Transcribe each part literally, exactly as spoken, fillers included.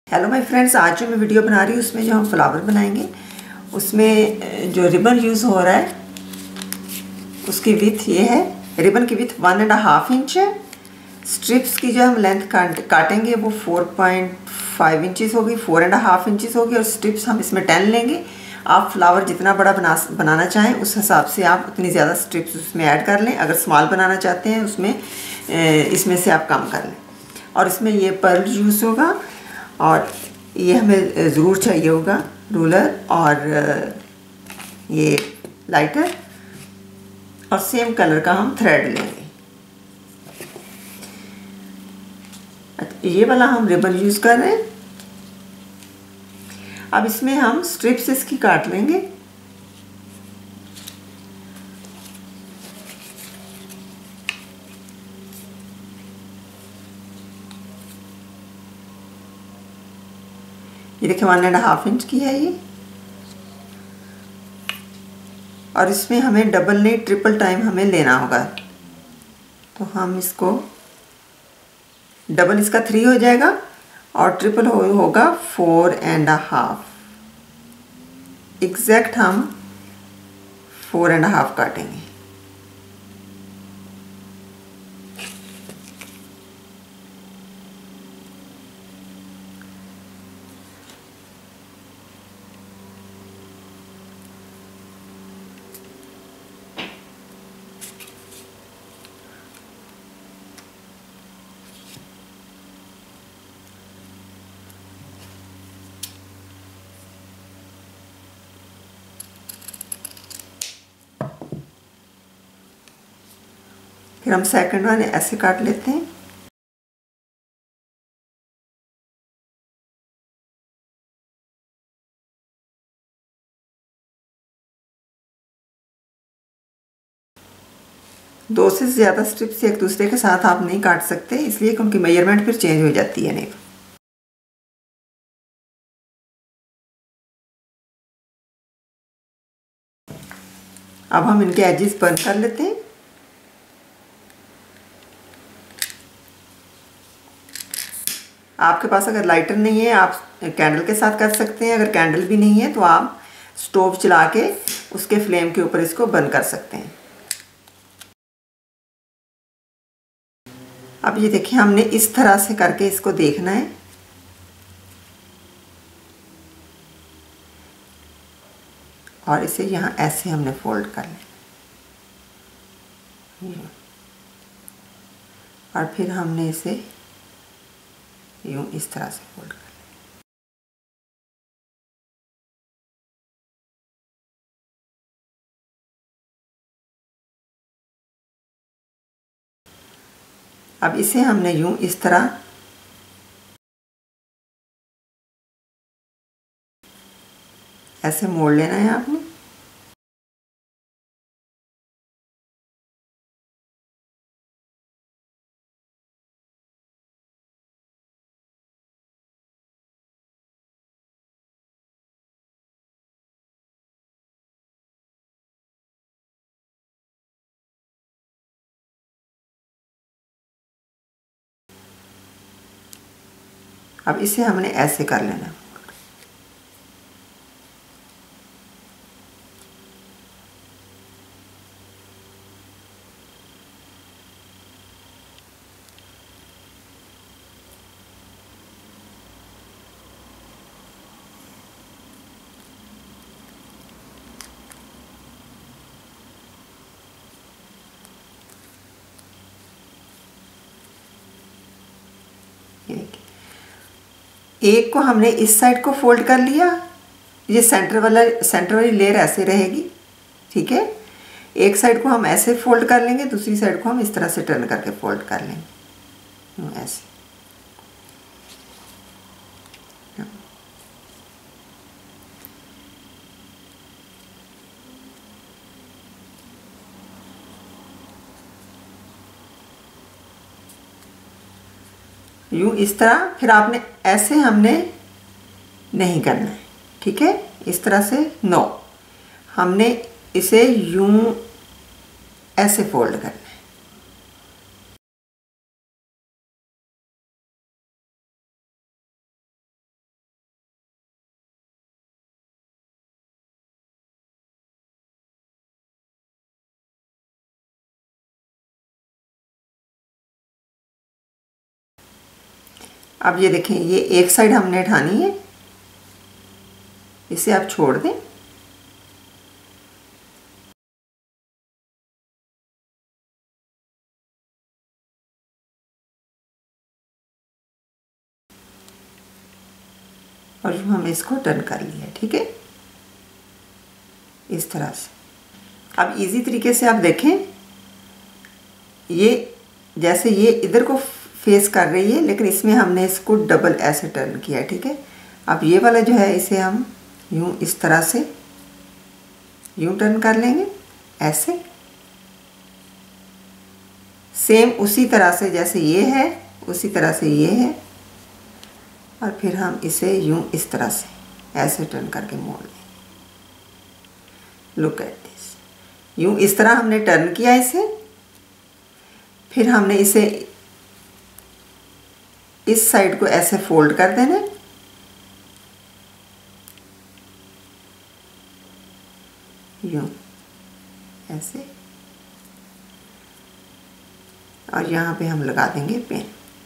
Hello my friends, आज जो मैं वीडियो बना रही हूँ उसमें जो हम फ्लावर बनाएंगे उसमें जो रिबन यूज़ हो रहा है उसकी विथ ये है। रिबन की with one and half inch है। स्ट्रिप्स की जो हम लेंथ काट काटेंगे वो फोर पॉइंट फाइव इंचज़ होगी, फोर एंड हाफ इंचज़ होगी और स्ट्रिप्स हम इसमें टेन लेंगे। आप फ्लावर जितना बड़ा बना बनाना चाहें उस हिसाब से आप उतनी ज़्यादा स्ट्रिप्स उसमें ऐड कर लें। अगर स्मॉल बनाना चाहते हैं उसमें इसमें से आप कम कर लें। और इसमें ये पर्ल यूज़ होगा और ये हमें ज़रूर चाहिए होगा रूलर और ये लाइटर और सेम कलर का हम थ्रेड लेंगे। ये वाला हम रिबन यूज़ कर रहे हैं। अब इसमें हम स्ट्रिप्स इसकी काट लेंगे। ये देखिए वन एंड हाफ इंच की है ये। और इसमें हमें डबल नहीं ट्रिपल टाइम हमें लेना होगा, तो हम इसको डबल इसका थ्री हो जाएगा और ट्रिपल हो, होगा फोर एंड हाफ। एग्जैक्ट हम फोर एंड हाफ काटेंगे। फिर हम सेकंड वन ऐसे काट लेते हैं। दो से ज़्यादा स्ट्रिप्स एक दूसरे के साथ आप नहीं काट सकते, इसलिए कि उनकी मेजरमेंट फिर चेंज हो जाती है। नहीं, अब हम इनके एजेस बंद कर लेते हैं। आपके पास अगर लाइटर नहीं है आप कैंडल के साथ कर सकते हैं। अगर कैंडल भी नहीं है तो आप स्टोव चला के उसके फ्लेम के ऊपर इसको बंद कर सकते हैं। अब ये देखिए हमने इस तरह से करके इसको देखना है। और इसे यहाँ ऐसे हमने फोल्ड कर लें और फिर हमने इसे यूं इस तरह से फोल्ड कर लें। अब इसे हमने यूं इस तरह ऐसे मोड़ लेना है आपने। अब इसे हमने ऐसे कर लेना। एक को हमने इस साइड को फोल्ड कर लिया। ये सेंटर वाला सेंटर वाली लेयर ऐसे रहेगी, ठीक है। एक साइड को हम ऐसे फोल्ड कर लेंगे, दूसरी साइड को हम इस तरह से टर्न करके फोल्ड कर लेंगे ऐसे। यूँ इस तरह। फिर आपने ऐसे हमने नहीं करना है, ठीक है। इस तरह से नो, हमने इसे यूँ ऐसे फोल्ड करना है। अब ये देखें, ये एक साइड हमने उठानी है, इसे आप छोड़ दें। और हमने इसको टर्न कर लिया है, ठीक है, इस तरह से। अब इजी तरीके से आप देखें, ये जैसे ये इधर को फेस कर रही है, लेकिन इसमें हमने इसको डबल ऐसे टर्न किया, ठीक है। अब ये वाला जो है इसे हम यूं इस तरह से यूं टर्न कर लेंगे, ऐसे सेम उसी तरह से जैसे ये है उसी तरह से ये है, और फिर हम इसे यूं इस तरह से ऐसे टर्न करके मोड़ लेंगे। लुक एट दिस, यूं इस तरह हमने टर्न किया इसे, फिर हमने इसे इस साइड को ऐसे फोल्ड कर देना, यूं ऐसे, और यहाँ पे हम लगा देंगे पेन।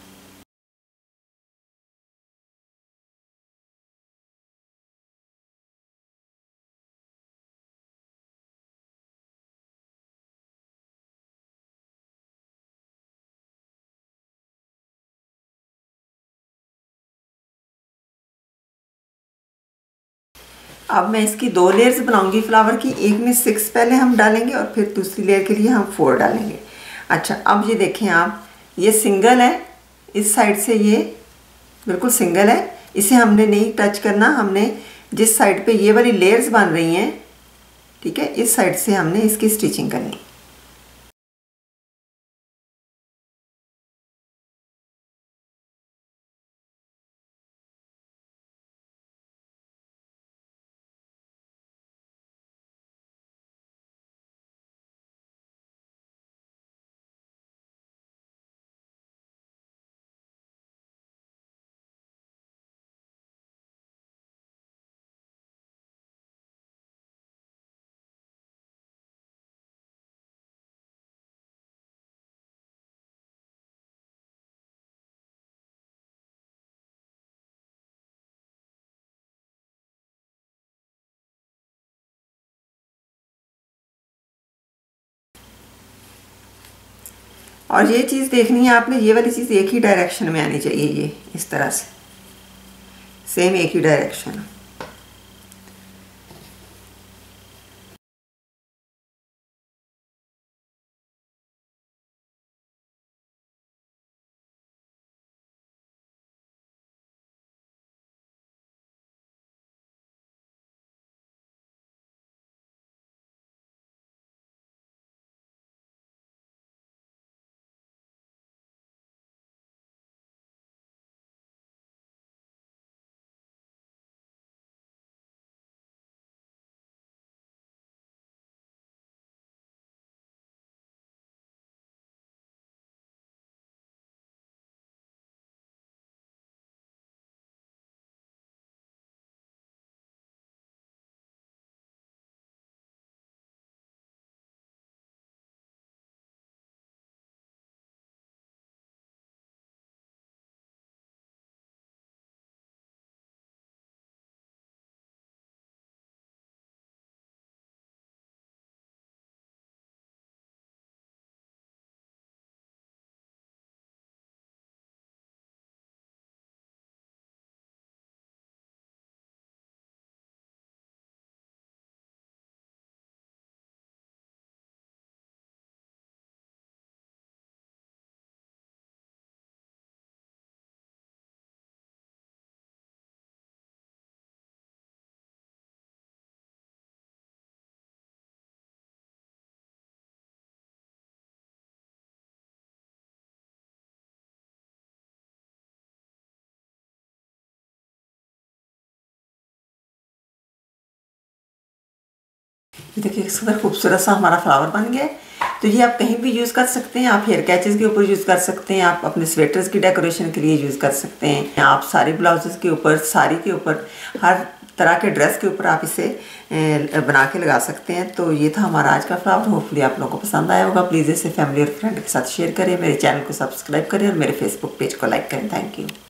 अब मैं इसकी दो लेयर्स बनाऊंगी फ्लावर की, एक में सिक्स पहले हम डालेंगे और फिर दूसरी लेयर के लिए हम फोर डालेंगे। अच्छा, अब ये देखें आप, ये सिंगल है, इस साइड से ये बिल्कुल सिंगल है, इसे हमने नहीं टच करना, हमने जिस साइड पे ये वाली लेयर्स बन रही हैं, ठीक है, इस साइड से हमने इसकी स्टिचिंग करनी। और ये चीज़ देखनी है आपने, ये वाली चीज़ एक ही डायरेक्शन में आनी चाहिए, ये इस तरह से सेम एक ही डायरेक्शन। देखिए किस कदर खूबसूरत सा हमारा फ्लावर बन गया है। तो ये आप कहीं भी यूज़ कर सकते हैं, आप हेयर कैचेस के ऊपर यूज़ कर सकते हैं, आप अपने स्वेटर्स की डेकोरेशन के लिए यूज़ कर सकते हैं, आप सारी ब्लाउजेस के ऊपर, साड़ी के ऊपर, हर तरह के ड्रेस के ऊपर आप इसे बना के लगा सकते हैं। तो ये था हमारा आज का फ्लावर। होपफुली आप लोगों को पसंद आया होगा। प्लीज़ इसे फैमिली और फ्रेंड के साथ शेयर करें, मेरे चैनल को सब्सक्राइब करें और मेरे फेसबुक पेज को लाइक करें। Thank you.